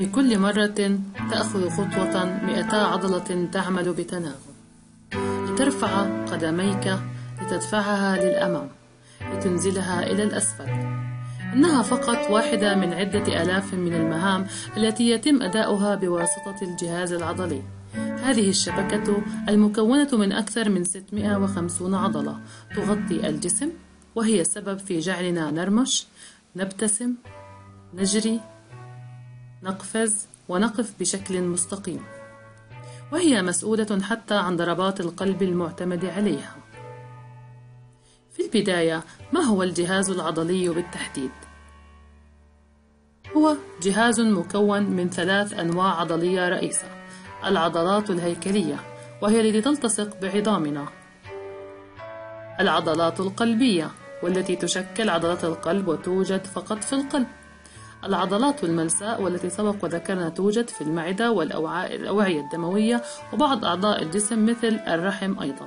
كل مرة تأخذ خطوة 200 عضلة تعمل بتناغم لترفع قدميك، لتدفعها للأمام، لتنزلها إلى الأسفل. إنها فقط واحدة من عدة آلاف من المهام التي يتم أداؤها بواسطة الجهاز العضلي. هذه الشبكة المكونة من أكثر من 650 عضلة تغطي الجسم، وهي السبب في جعلنا نرمش، نبتسم، نجري، نقفز ونقف بشكل مستقيم، وهي مسؤولة حتى عن ضربات القلب المعتمد عليها. في البداية، ما هو الجهاز العضلي بالتحديد؟ هو جهاز مكون من 3 أنواع عضلية رئيسة: العضلات الهيكلية، وهي التي تلتصق بعظامنا، العضلات القلبية، والتي تشكل عضلات القلب وتوجد فقط في القلب، العضلات الملساء، والتي سبق وذكرنا توجد في المعدة والأوعية الدموية وبعض أعضاء الجسم مثل الرحم أيضا.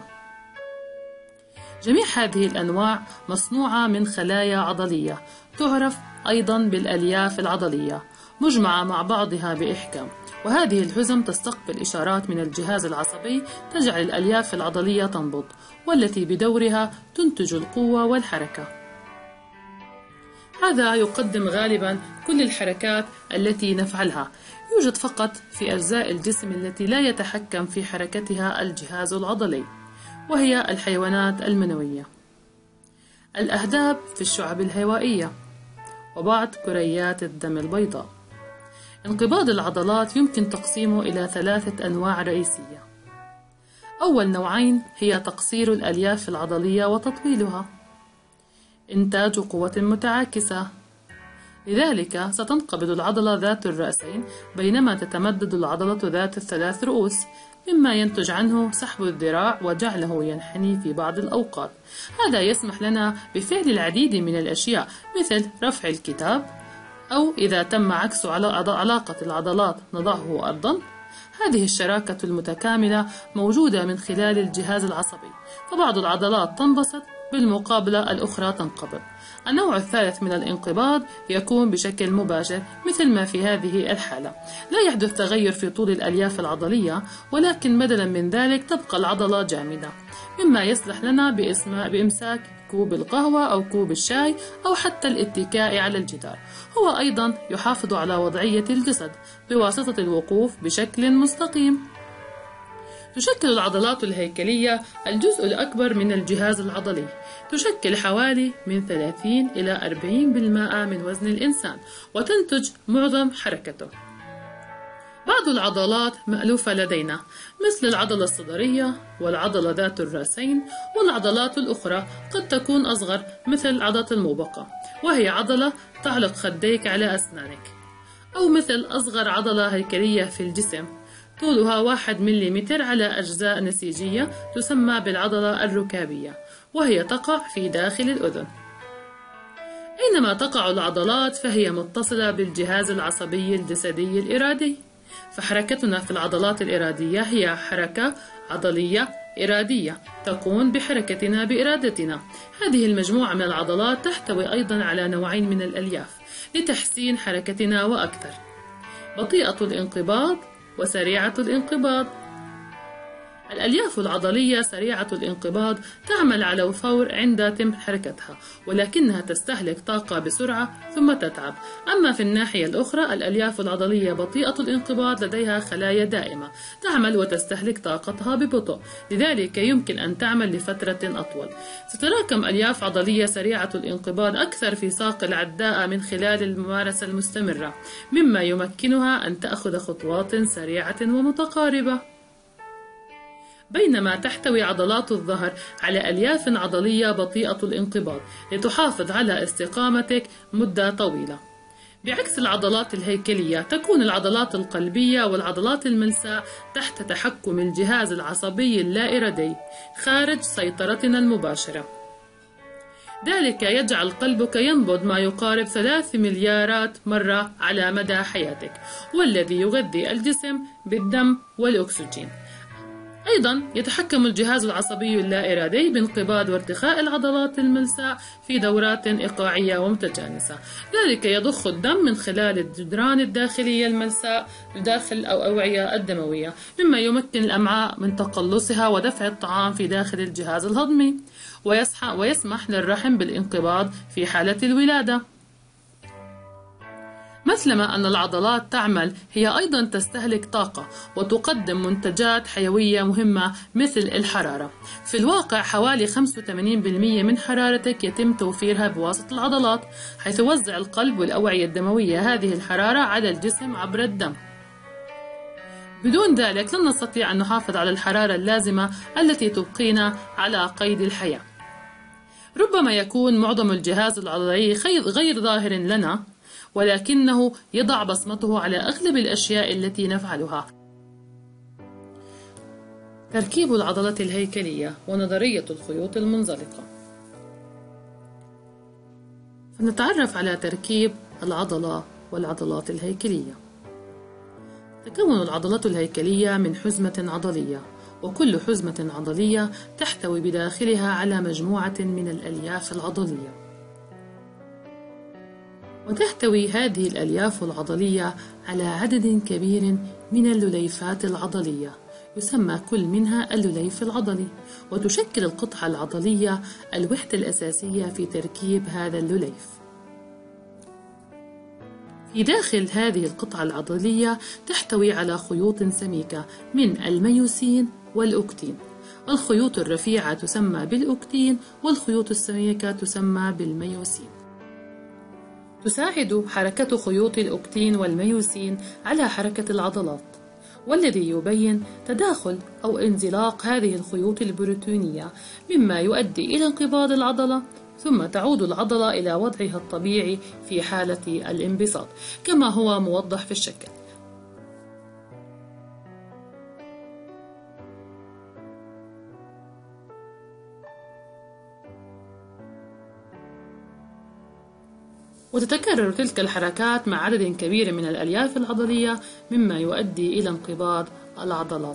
جميع هذه الأنواع مصنوعة من خلايا عضلية تعرف أيضا بالألياف العضلية، مجمعة مع بعضها بإحكام، وهذه الحزم تستقبل إشارات من الجهاز العصبي تجعل الألياف العضلية تنبض، والتي بدورها تنتج القوة والحركة. هذا يقدم غالبا كل الحركات التي نفعلها. يوجد فقط في أجزاء الجسم التي لا يتحكم في حركتها الجهاز العضلي، وهي الحيوانات المنوية، الأهداب في الشعب الهوائية، وبعض كريات الدم البيضاء. انقباض العضلات يمكن تقسيمه إلى 3 أنواع رئيسية. أول نوعين هي تقصير الألياف العضلية وتطويلها، إنتاج قوة متعاكسة، لذلك ستنقبض العضلة ذات الرأسين بينما تتمدد العضلة ذات ال3 رؤوس، مما ينتج عنه سحب الذراع وجعله ينحني في بعض الأوقات. هذا يسمح لنا بفعل العديد من الأشياء مثل رفع الكتاب، أو إذا تم عكس علاقة العضلات نضعه أرضا. هذه الشراكة المتكاملة موجودة من خلال الجهاز العصبي، فبعض العضلات تنبسط بالمقابلة الأخرى تنقبض. النوع الثالث من الانقباض يكون بشكل مباشر مثل ما في هذه الحالة، لا يحدث تغير في طول الألياف العضلية، ولكن بدلا من ذلك تبقى العضلة جامدة، مما يصلح لنا بإمساك كوب القهوة أو كوب الشاي أو حتى الاتكاء على الجدار. هو أيضا يحافظ على وضعية الجسد بواسطة الوقوف بشكل مستقيم. تشكل العضلات الهيكلية الجزء الأكبر من الجهاز العضلي، تشكل حوالي من 30 إلى 40% من وزن الإنسان، وتنتج معظم حركته. بعض العضلات مألوفة لدينا مثل العضلة الصدرية والعضلة ذات الرأسين، والعضلات الأخرى قد تكون أصغر مثل عضلة الموبقة، وهي عضلة تعلق خديك على أسنانك، أو مثل أصغر عضلة هيكلية في الجسم طولها 1 ملم على أجزاء نسيجية تسمى بالعضلة الركابية، وهي تقع في داخل الأذن. أينما تقع العضلات فهي متصلة بالجهاز العصبي الجسدي الإرادي، فحركتنا في العضلات الإرادية هي حركة عضلية إرادية تكون بحركتنا بإرادتنا. هذه المجموعة من العضلات تحتوي أيضا على نوعين من الألياف لتحسين حركتنا وأكثر: بطيئة الانقباض وسريعة الانقباض. الألياف العضلية سريعة الانقباض تعمل على الفور عند تم حركتها، ولكنها تستهلك طاقة بسرعة ثم تتعب. أما في الناحية الأخرى الألياف العضلية بطيئة الانقباض لديها خلايا دائمة تعمل وتستهلك طاقتها ببطء، لذلك يمكن أن تعمل لفترة أطول. تتراكم ألياف عضلية سريعة الانقباض أكثر في ساق العداء من خلال الممارسة المستمرة، مما يمكنها أن تأخذ خطوات سريعة ومتقاربة. بينما تحتوي عضلات الظهر على ألياف عضلية بطيئة الانقباض لتحافظ على استقامتك مدة طويلة. بعكس العضلات الهيكلية تكون العضلات القلبية والعضلات الملساء تحت تحكم الجهاز العصبي اللا إرادي خارج سيطرتنا المباشرة. ذلك يجعل قلبك ينبض ما يقارب 3 مليارات مرة على مدى حياتك، والذي يغذي الجسم بالدم والأكسجين. أيضا يتحكم الجهاز العصبي اللا إرادي بانقباض وارتخاء العضلات الملساء في دورات إيقاعية ومتجانسة. ذلك يضخ الدم من خلال الجدران الداخلية الملساء داخل الأوعية الدموية، مما يمكن الأمعاء من تقلصها ودفع الطعام في داخل الجهاز الهضمي، ويسمح للرحم بالانقباض في حالة الولادة. مثلما أن العضلات تعمل، هي أيضا تستهلك طاقة وتقدم منتجات حيوية مهمة مثل الحرارة. في الواقع حوالي 85% من حرارتك يتم توفيرها بواسطة العضلات، حيث يوزع القلب والأوعية الدموية هذه الحرارة على الجسم عبر الدم. بدون ذلك لن نستطيع أن نحافظ على الحرارة اللازمة التي تبقينا على قيد الحياة. ربما يكون معظم الجهاز العضلي غير ظاهر لنا، ولكنه يضع بصمته على أغلب الأشياء التي نفعلها. تركيب العضلة الهيكلية ونظرية الخيوط المنزلقة. فنتعرف على تركيب العضلة والعضلات الهيكلية. تكون العضلات الهيكلية من حزمة عضلية، وكل حزمة عضلية تحتوي بداخلها على مجموعة من الألياف العضلية. وتحتوي هذه الألياف العضلية على عدد كبير من اللليفات العضلية، يسمى كل منها اللليف العضلي، وتشكل القطعة العضلية الوحدة الأساسية في تركيب هذا اللليف. في داخل هذه القطعة العضلية تحتوي على خيوط سميكة من الميوسين والأكتين. الخيوط الرفيعة تسمى بالأكتين، والخيوط السميكة تسمى بالميوسين. تساعد حركة خيوط الأكتين والميوسين على حركة العضلات، والذي يبين تداخل أو انزلاق هذه الخيوط البروتينية، مما يؤدي إلى انقباض العضلة، ثم تعود العضلة إلى وضعها الطبيعي في حالة الانبساط كما هو موضح في الشكل. وتتكرر تلك الحركات مع عدد كبير من الألياف العضلية، مما يؤدي إلى انقباض العضلات.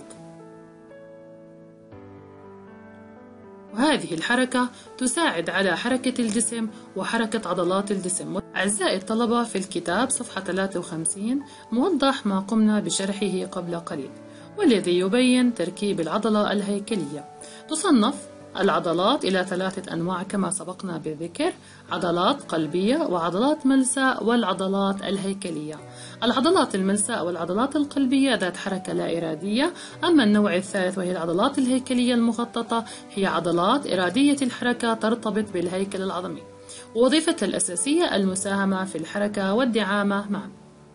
وهذه الحركة تساعد على حركة الجسم وحركة عضلات الجسم. أعزائي الطلبة، في الكتاب صفحة 53 موضح ما قمنا بشرحه قبل قليل، والذي يبين تركيب العضلة الهيكلية. تصنف العضلات إلى 3 أنواع كما سبقنا بالذكر: عضلات قلبية وعضلات ملساء والعضلات الهيكلية. العضلات الملساء والعضلات القلبية ذات حركة لا إرادية، أما النوع الثالث وهي العضلات الهيكلية المخططة هي عضلات إرادية الحركة ترتبط بالهيكل العظمي، ووظيفتها الأساسية المساهمة في الحركة والدعامة معا.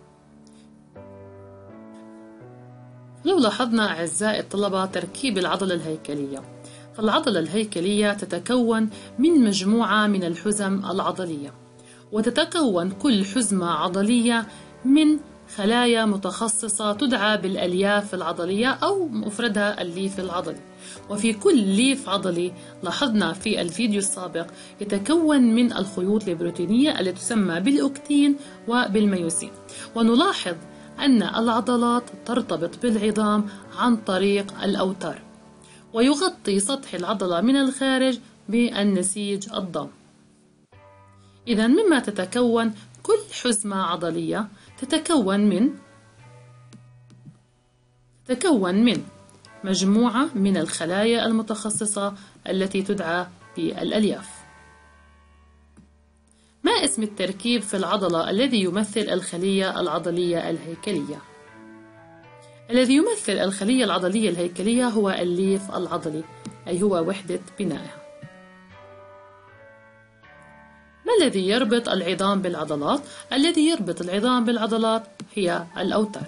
لو لاحظنا أعزائي الطلبة تركيب العضلة الهيكلية، فالعضلة الهيكلية تتكون من مجموعة من الحزم العضلية، وتتكون كل حزمة عضلية من خلايا متخصصة تدعى بالألياف العضلية أو مفردها الليف العضلي. وفي كل ليف عضلي لاحظنا في الفيديو السابق يتكون من الخيوط البروتينية التي تسمى بالأكتين وبالميوسين. ونلاحظ أن العضلات ترتبط بالعظام عن طريق الأوتار، ويغطي سطح العضلة من الخارج بالنسيج الضام. إذن مما تتكون كل حزمة عضلية تتكون من مجموعة من الخلايا المتخصصة التي تدعى بالألياف. ما اسم التركيب في العضلة الذي يمثل الخلية العضلية الهيكلية؟ الذي يمثل الخلية العضلية الهيكلية هو الليف العضلي، أي هو وحدة بنائها. ما الذي يربط العظام بالعضلات؟ الذي يربط العظام بالعضلات هي الأوتار.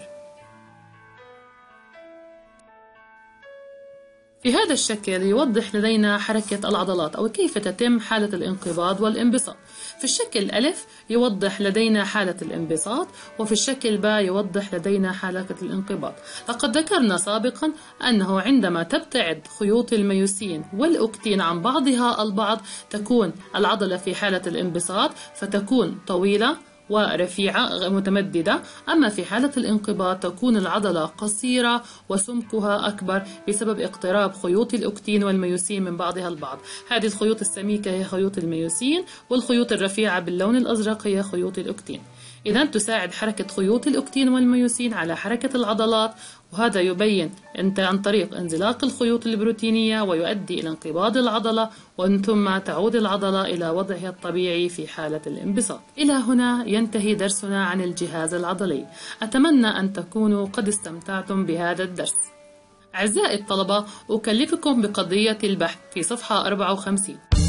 في هذا الشكل يوضح لدينا حركة العضلات أو كيف تتم حالة الانقباض والانبساط. في الشكل ألف يوضح لدينا حالة الانبساط، وفي الشكل باء يوضح لدينا حالة الانقباض. لقد ذكرنا سابقا أنه عندما تبتعد خيوط الميوسين والأكتين عن بعضها البعض تكون العضلة في حالة الانبساط، فتكون طويلة ورفيعة متمددة، أما في حالة الانقباض تكون العضلة قصيرة وسمكها أكبر بسبب اقتراب خيوط الأكتين والميوسين من بعضها البعض. هذه الخيوط السميكة هي خيوط الميوسين، والخيوط الرفيعة باللون الأزرق هي خيوط الأكتين. إذن تساعد حركة خيوط الأكتين والميوسين على حركة العضلات، وهذا يبين عن طريق انزلاق الخيوط البروتينية ويؤدي إلى انقباض العضلة، ومن ثم تعود العضلة إلى وضعها الطبيعي في حالة الانبساط. إلى هنا ينتهي درسنا عن الجهاز العضلي. أتمنى أن تكونوا قد استمتعتم بهذا الدرس. أعزائي الطلبة، أكلفكم بقضية البحث في صفحة 54.